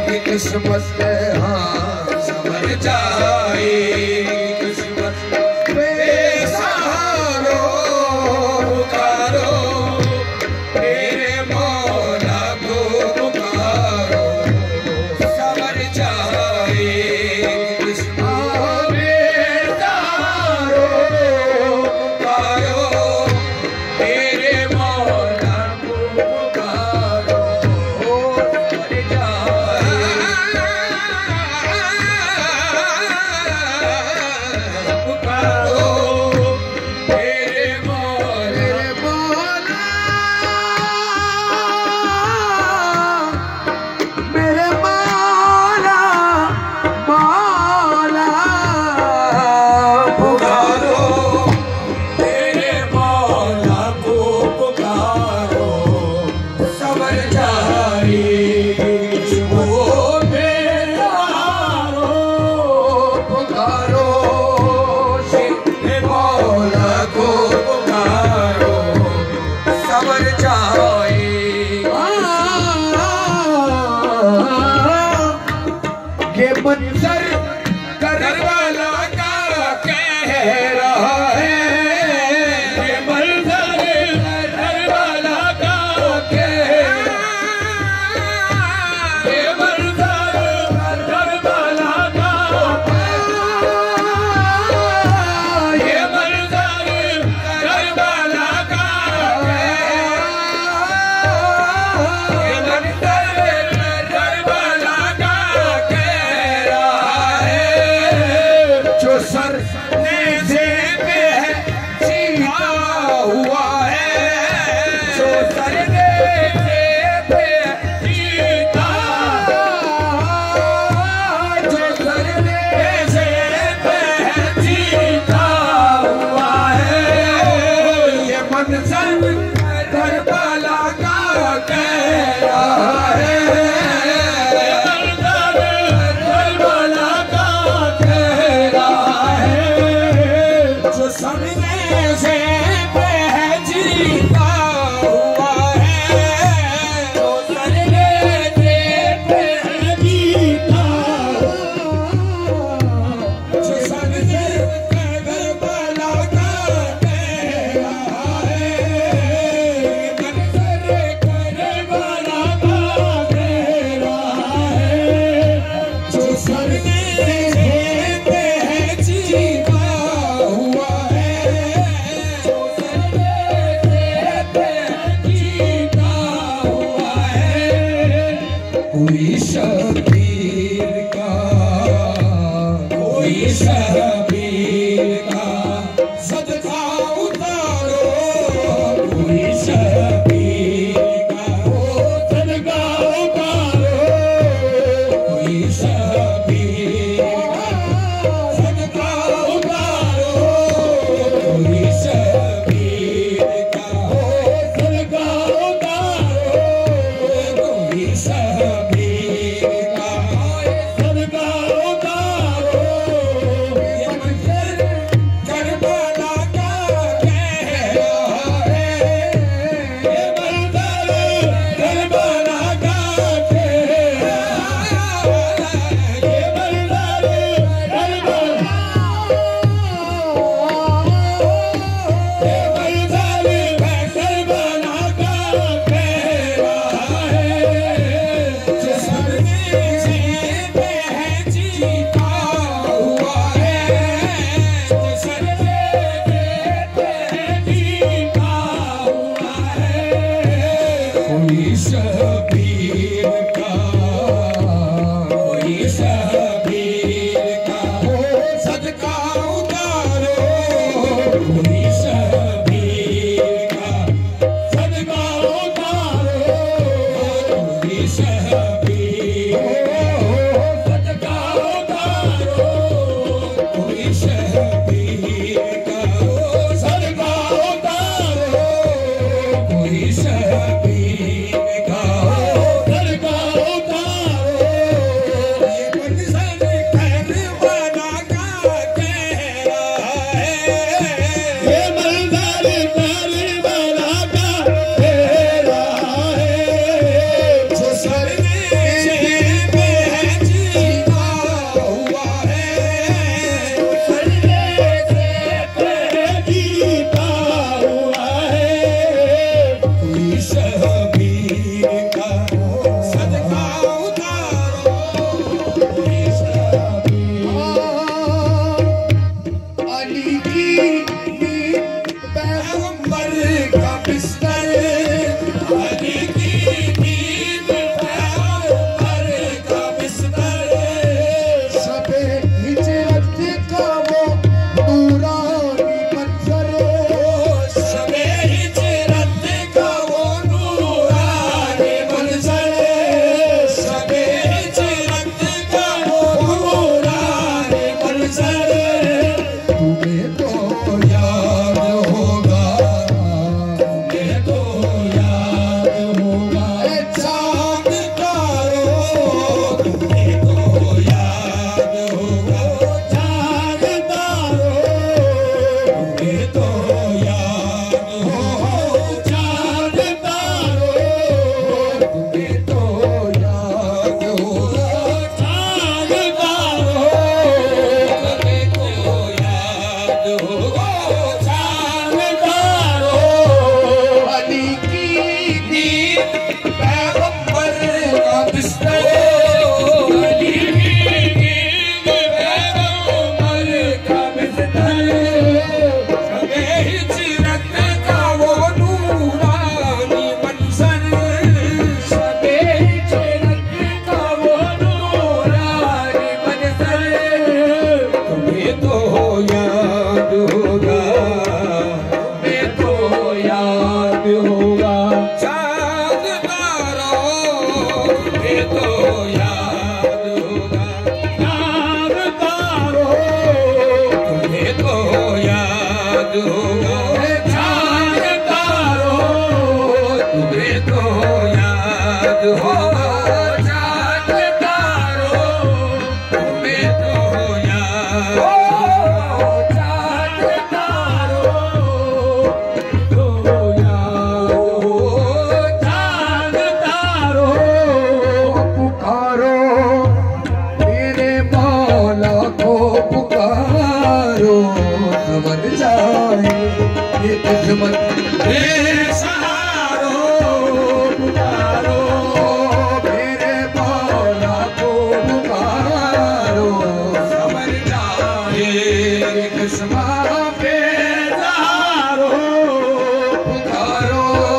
किस्मत हाँ संवर जाएगी किस्मत बेसहारो पुकारो मेरे मौला को पुकारो संवर जाएगी किस्मत बेसहारो पुकारो मेरे मौला को पुकारो संवर मंजर करवाला का कह रहा है ये मंजर करवाला का कह ये मंजर करवाला का ये मंजर करवाला का ये मंजर करवाला का जो सर नेज़े पे है जीता हुआ है जो सर नेज़े पे जीता जो सर नेज़े पे जीता हुआ है ये मंजर करबला का कह रहा है कोई शबीर का सदका उतारो कोई शबीर का सदका उतारो कोई शबीर का सदका उतारो कोई शबीर का सदका उतारो कोई शबीर का सदका उतारो ये किस्मत बेसहारो पुकारो मेरे मौला को पुकारो समझ जाए किस्मत बेसहारो पुकारो